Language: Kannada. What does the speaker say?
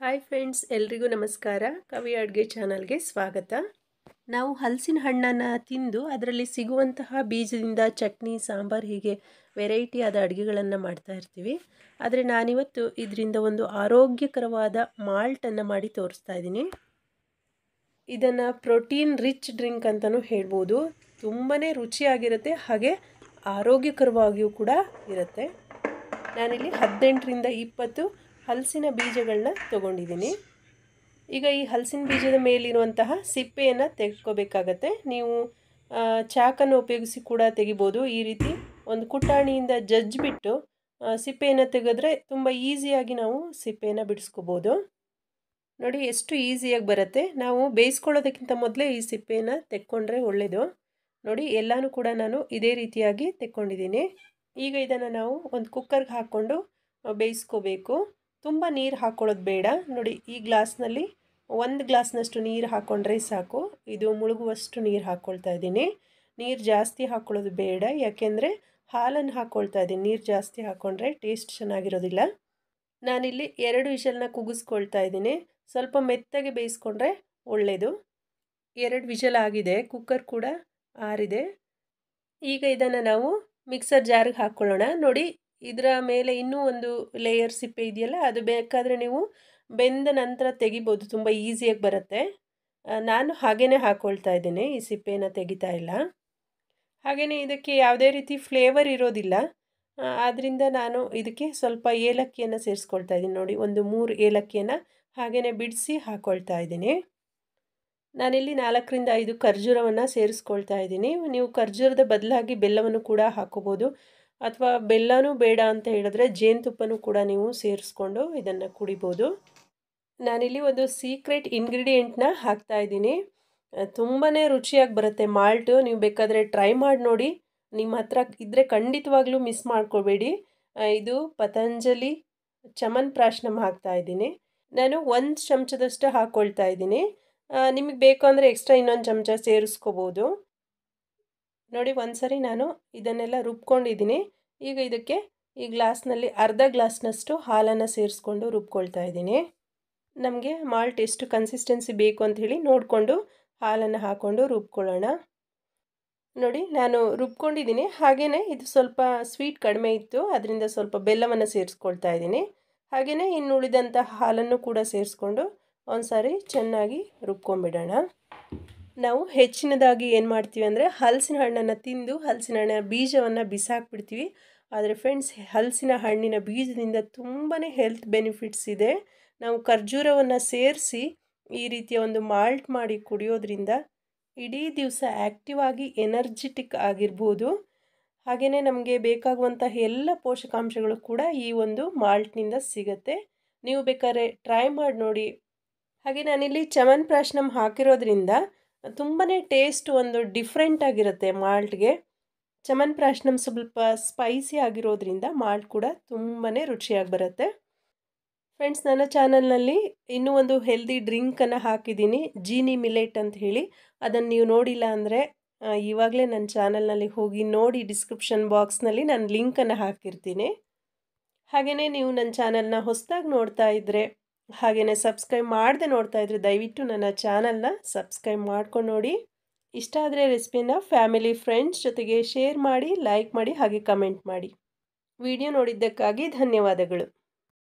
ಹಾಯ್ ಫ್ರೆಂಡ್ಸ್, ಎಲ್ರಿಗೂ ನಮಸ್ಕಾರ. ಕವಿ ಅಡುಗೆ ಚಾನಲ್ಗೆ ಸ್ವಾಗತ. ನಾವು ಹಲಸಿನ ಹಣ್ಣನ್ನು ತಿಂದು ಅದರಲ್ಲಿ ಸಿಗುವಂತಹ ಬೀಜದಿಂದ ಚಟ್ನಿ, ಸಾಂಬಾರು ಹೀಗೆ ವೆರೈಟಿಯಾದ ಅಡುಗೆಗಳನ್ನು ಮಾಡ್ತಾ ಇರ್ತೀವಿ. ಆದರೆ ನಾನಿವತ್ತು ಇದರಿಂದ ಒಂದು ಆರೋಗ್ಯಕರವಾದ ಮಾಲ್ಟನ್ನು ಮಾಡಿ ತೋರಿಸ್ತಾ ಇದ್ದೀನಿ. ಇದನ್ನು ಪ್ರೋಟೀನ್ ರಿಚ್ ಡ್ರಿಂಕ್ ಅಂತಲೂ ಹೇಳ್ಬೋದು. ತುಂಬಾ ರುಚಿಯಾಗಿರುತ್ತೆ, ಹಾಗೆ ಆರೋಗ್ಯಕರವಾಗಿಯೂ ಕೂಡ ಇರುತ್ತೆ. ನಾನಿಲ್ಲಿ 18ರಿಂದ 20 ಹಲಸಿನ ಬೀಜಗಳನ್ನ ತೊಗೊಂಡಿದ್ದೀನಿ. ಈಗ ಈ ಹಲಸಿನ ಬೀಜದ ಮೇಲಿರುವಂತಹ ಸಿಪ್ಪೆಯನ್ನು ತೆಗೆದುಕೋಬೇಕಾಗತ್ತೆ. ನೀವು ಚಾಕನ್ನು ಉಪಯೋಗಿಸಿ ಕೂಡ ತೆಗಿಬೋದು. ಈ ರೀತಿ ಒಂದು ಕುಟ್ಟಾಣಿಯಿಂದ ಜಜ್ಜಿಬಿಟ್ಟು ಸಿಪ್ಪೆಯನ್ನು ತೆಗೆದ್ರೆ ತುಂಬ ಈಸಿಯಾಗಿ ನಾವು ಸಿಪ್ಪೆಯನ್ನು ಬಿಡಿಸ್ಕೋಬೋದು. ನೋಡಿ ಎಷ್ಟು ಈಸಿಯಾಗಿ ಬರುತ್ತೆ. ನಾವು ಬೇಯಿಸ್ಕೊಳ್ಳೋದಕ್ಕಿಂತ ಮೊದಲೇ ಈ ಸಿಪ್ಪೆಯನ್ನು ತೆಕ್ಕೊಂಡ್ರೆ ಒಳ್ಳೆಯದು. ನೋಡಿ ಎಲ್ಲನೂ ಕೂಡ ನಾನು ಇದೇ ರೀತಿಯಾಗಿ ತೆಕ್ಕೊಂಡಿದ್ದೀನಿ. ಈಗ ಇದನ್ನು ನಾವು ಒಂದು ಕುಕ್ಕರ್ಗೆ ಹಾಕ್ಕೊಂಡು ಬೇಯಿಸ್ಕೋಬೇಕು. ತುಂಬ ನೀರು ಹಾಕ್ಕೊಳ್ಳೋದು ಬೇಡ. ನೋಡಿ ಈ ಗ್ಲಾಸ್ನಲ್ಲಿ 1 ಗ್ಲಾಸ್ನಷ್ಟು ನೀರು ಹಾಕ್ಕೊಂಡ್ರೆ ಸಾಕು. ಇದು ಮುಳುಗುವಷ್ಟು ನೀರು ಹಾಕ್ಕೊಳ್ತಾ ಇದ್ದೀನಿ. ನೀರು ಜಾಸ್ತಿ ಹಾಕ್ಕೊಳ್ಳೋದು ಬೇಡ, ಯಾಕೆಂದರೆ ಹಾಲನ್ನು ಹಾಕ್ಕೊಳ್ತಾ ಇದ್ದೀನಿ. ನೀರು ಜಾಸ್ತಿ ಹಾಕ್ಕೊಂಡ್ರೆ ಟೇಸ್ಟ್ ಚೆನ್ನಾಗಿರೋದಿಲ್ಲ. ನಾನಿಲ್ಲಿ 2 ವಿಷಲ್ನ ಕೂಗಿಸ್ಕೊಳ್ತಾ ಇದ್ದೀನಿ. ಸ್ವಲ್ಪ ಮೆತ್ತಗೆ ಬೇಯಿಸ್ಕೊಂಡ್ರೆ ಒಳ್ಳೆಯದು. 2 ವಿಷಲ್ ಆಗಿದೆ, ಕುಕ್ಕರ್ ಕೂಡ ಆರಿದೆ. ಈಗ ಇದನ್ನು ನಾವು ಮಿಕ್ಸರ್ ಜಾರಿಗೆ ಹಾಕ್ಕೊಳ್ಳೋಣ. ನೋಡಿ ಇದರ ಮೇಲೆ ಇನ್ನೂ ಒಂದು ಲೇಯರ್ ಸಿಪ್ಪೆ ಇದೆಯಲ್ಲ, ಅದು ಬೇಕಾದರೆ ನೀವು ಬೆಂದ ನಂತರ ತೆಗಿಬೋದು, ತುಂಬ ಈಸಿಯಾಗಿ ಬರುತ್ತೆ. ನಾನು ಹಾಗೇ ಹಾಕ್ಕೊಳ್ತಾ ಇದ್ದೀನಿ, ಈ ಸಿಪ್ಪೆಯನ್ನು ತೆಗಿತಾ ಇಲ್ಲ. ಹಾಗೆಯೇ ಇದಕ್ಕೆ ಯಾವುದೇ ರೀತಿ ಫ್ಲೇವರ್ ಇರೋದಿಲ್ಲ. ಆದ್ದರಿಂದ ನಾನು ಇದಕ್ಕೆ ಸ್ವಲ್ಪ ಏಲಕ್ಕಿಯನ್ನು ಸೇರಿಸ್ಕೊಳ್ತಾ ಇದ್ದೀನಿ. ನೋಡಿ ಒಂದು 3 ಏಲಕ್ಕಿಯನ್ನು ಹಾಗೆಯೇ ಬಿಡಿಸಿ ಹಾಕ್ಕೊಳ್ತಾ ಇದ್ದೀನಿ. ನಾನಿಲ್ಲಿ 4ರಿಂದ 5 ಖರ್ಜೂರವನ್ನು ಸೇರಿಸ್ಕೊಳ್ತಾ ಇದ್ದೀನಿ. ನೀವು ಖರ್ಜೂರದ ಬದಲಾಗಿ ಬೆಲ್ಲವನ್ನು ಕೂಡ ಹಾಕೋಬೋದು, ಅಥವಾ ಬೆಲ್ಲನೂ ಬೇಡ ಅಂತ ಹೇಳಿದ್ರೆ ಜೇನುತುಪ್ಪನೂ ಕೂಡ ನೀವು ಸೇರಿಸ್ಕೊಂಡು ಇದನ್ನು ಕುಡಿಬೋದು. ನಾನಿಲ್ಲಿ ಒಂದು ಸೀಕ್ರೆಟ್ ಇಂಗ್ರೀಡಿಯೆಂಟ್ನ ಹಾಕ್ತಾ ಇದ್ದೀನಿ. ತುಂಬಾ ರುಚಿಯಾಗಿ ಬರುತ್ತೆ ಮಾಲ್ಟು. ನೀವು ಬೇಕಾದರೆ ಟ್ರೈ ಮಾಡಿ ನೋಡಿ. ನಿಮ್ಮ ಹತ್ರ ಇದ್ದರೆ ಖಂಡಿತವಾಗ್ಲೂ ಮಿಸ್ ಮಾಡ್ಕೋಬೇಡಿ. ಇದು ಪತಂಜಲಿ ಚಮನ್ಪ್ರಾಶನಮ್ ಹಾಕ್ತಾ ಇದ್ದೀನಿ. ನಾನು 1 ಚಮಚದಷ್ಟು ಹಾಕ್ಕೊಳ್ತಾ ಇದ್ದೀನಿ. ನಿಮಗೆ ಬೇಕು ಅಂದರೆ ಎಕ್ಸ್ಟ್ರಾ ಇನ್ನೊಂದು ಚಮಚ ಸೇರಿಸ್ಕೋಬೋದು. ನೋಡಿ ಒಂದ್ಸರಿ ನಾನು ಇದನ್ನೆಲ್ಲ ರುಬ್ಕೊಂಡಿದ್ದೀನಿ. ಈಗ ಇದಕ್ಕೆ ಈ ಗ್ಲಾಸ್ನಲ್ಲಿ ಅರ್ಧ ಗ್ಲಾಸ್ನಷ್ಟು ಹಾಲನ್ನು ಸೇರಿಸ್ಕೊಂಡು ರುಬ್ಕೊಳ್ತಾ ಇದ್ದೀನಿ. ನಮಗೆ ಮಾಲ್ಟ್ ಎಷ್ಟು ಕನ್ಸಿಸ್ಟೆನ್ಸಿ ಬೇಕು ಅಂತ ಹೇಳಿ ನೋಡಿಕೊಂಡು ಹಾಲನ್ನು ಹಾಕ್ಕೊಂಡು ರುಬ್ಕೊಳ್ಳೋಣ. ನೋಡಿ ನಾನು ರುಬ್ಕೊಂಡಿದ್ದೀನಿ. ಹಾಗೆಯೇ ಇದು ಸ್ವಲ್ಪ ಸ್ವೀಟ್ ಕಡಿಮೆ ಇತ್ತು, ಅದರಿಂದ ಸ್ವಲ್ಪ ಬೆಲ್ಲವನ್ನು ಸೇರಿಸ್ಕೊಳ್ತಾ ಇದ್ದೀನಿ. ಹಾಗೆಯೇ ಇನ್ನು ಉಳಿದಂಥ ಹಾಲನ್ನು ಕೂಡ ಸೇರಿಸ್ಕೊಂಡು ಒಂದು ಸಾರಿ ಚೆನ್ನಾಗಿ ರುಬ್ಕೊಂಡ್ಬಿಡೋಣ. ನಾವು ಹೆಚ್ಚಿನದಾಗಿ ಏನು ಮಾಡ್ತೀವಿ ಅಂದರೆ ಹಲಸಿನ ಹಣ್ಣನ್ನು ತಿಂದು ಹಲಸಿನ ಹಣ್ಣಿನ ಬೀಜವನ್ನು ಬಿಸಾಕ್ಬಿಡ್ತೀವಿ. ಆದರೆ ಫ್ರೆಂಡ್ಸ್, ಹಲಸಿನ ಹಣ್ಣಿನ ಬೀಜದಿಂದ ತುಂಬಾ ಹೆಲ್ತ್ ಬೆನಿಫಿಟ್ಸ್ ಇದೆ. ನಾವು ಖರ್ಜೂರವನ್ನು ಸೇರಿಸಿ ಈ ರೀತಿಯ ಒಂದು ಮಾಲ್ಟ್ ಮಾಡಿ ಕುಡಿಯೋದ್ರಿಂದ ಇಡೀ ದಿವಸ ಆ್ಯಕ್ಟಿವ್ ಆಗಿ ಎನರ್ಜಿಟಿಕ್ ಆಗಿರ್ಬೋದು. ಹಾಗೆಯೇ ನಮಗೆ ಬೇಕಾಗುವಂಥ ಎಲ್ಲ ಪೋಷಕಾಂಶಗಳು ಕೂಡ ಈ ಒಂದು ಮಾಲ್ಟ್ನಿಂದ ಸಿಗುತ್ತೆ. ನೀವು ಬೇಕಾದ್ರೆ ಟ್ರೈ ಮಾಡಿ ನೋಡಿ. ಹಾಗೆ ನಾನಿಲ್ಲಿ ಚಮನ್ಪ್ರಾಶನಮ್ ಹಾಕಿರೋದ್ರಿಂದ ತುಂಬಾ ಟೇಸ್ಟ್ ಒಂದು ಡಿಫ್ರೆಂಟ್ ಆಗಿರುತ್ತೆ ಮಾಲ್ಟ್ಗೆ. ಚಮನ್ಪ್ರಾಶನಮ್ ಸ್ವಲ್ಪ ಸ್ಪೈಸಿ ಆಗಿರೋದ್ರಿಂದ ಮಾಲ್ಟ್ ಕೂಡ ತುಂಬಾ ರುಚಿಯಾಗಿ ಬರುತ್ತೆ. ಫ್ರೆಂಡ್ಸ್, ನನ್ನ ಚಾನಲ್ನಲ್ಲಿ ಇನ್ನೂ ಒಂದು ಹೆಲ್ದಿ ಡ್ರಿಂಕನ್ನು ಹಾಕಿದ್ದೀನಿ, ಜೀನಿ ಮಿಲೆಟ್ ಅಂತ ಹೇಳಿ. ಅದನ್ನು ನೀವು ನೋಡಿಲ್ಲ ಅಂದರೆ ಇವಾಗಲೇ ನನ್ನ ಚಾನಲ್ನಲ್ಲಿ ಹೋಗಿ ನೋಡಿ. ಡಿಸ್ಕ್ರಿಪ್ಷನ್ ಬಾಕ್ಸ್ನಲ್ಲಿ ನಾನು ಲಿಂಕನ್ನು ಹಾಕಿರ್ತೀನಿ. ಹಾಗೆಯೇ ನೀವು ನನ್ನ ಚಾನಲ್ನ ಹೊಸದಾಗಿ ನೋಡ್ತಾ ಇದ್ದರೆ, ಹಾಗೆಯೇ ಸಬ್ಸ್ಕ್ರೈಬ್ ಮಾಡದೆ ನೋಡ್ತಾ ಇದ್ದರೆ ದಯವಿಟ್ಟು ನನ್ನ ಚಾನಲ್ನ ಸಬ್ಸ್ಕ್ರೈಬ್ ಮಾಡ್ಕೊಂಡು ನೋಡಿ. ಇಷ್ಟ ಆದರೆ ರೆಸಿಪಿನ ಫ್ಯಾಮಿಲಿ ಫ್ರೆಂಡ್ಸ್ ಜೊತೆಗೆ ಶೇರ್ ಮಾಡಿ, ಲೈಕ್ ಮಾಡಿ, ಹಾಗೆ ಕಮೆಂಟ್ ಮಾಡಿ. ವಿಡಿಯೋ ನೋಡಿದ್ದಕ್ಕಾಗಿ ಧನ್ಯವಾದಗಳು.